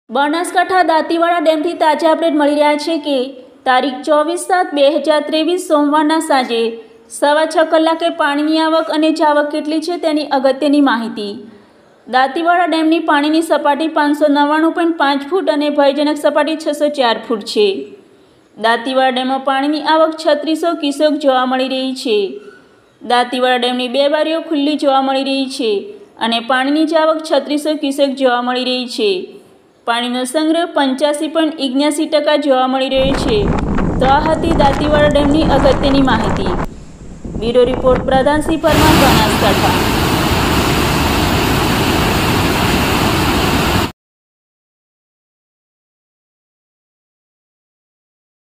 બનાસકાંઠા દાંતીવાડા ડેમથી તાજા અપડેટ મળી રહ્યા છે કે તારીખ 24/7/2023 સોમવારના સાંજે 6:15 કલાકે પાણીની આવક અને જાવક કેટલી છે તેની અગત્યની માહિતી। દાંતીવાડા ડેમની પાણીની સપાટી 599.5 ફૂટ અને ભયજનક સપાટી 604 ફૂટ છે। દાંતીવાડા ડેમમાં પાણીની આવક 3600 ક્યુસેક જોવા મળી રહી છે। દાંતીવાડા ડેમની 2 બારીઓ ખુલ્લી જોવા મળી રહી છે અને પાણીની જાવક 3600 ક્યુસેક જોવા મળી રહી છે। પાણીનો સંગ્રહ 85.79% જોવા મળી રહ્યો છે। તો આ હતી દાંતીવાડા ડેમની અગત્યની માહિતી। Bureau report Pradhansinh Parmar, Banaskantha.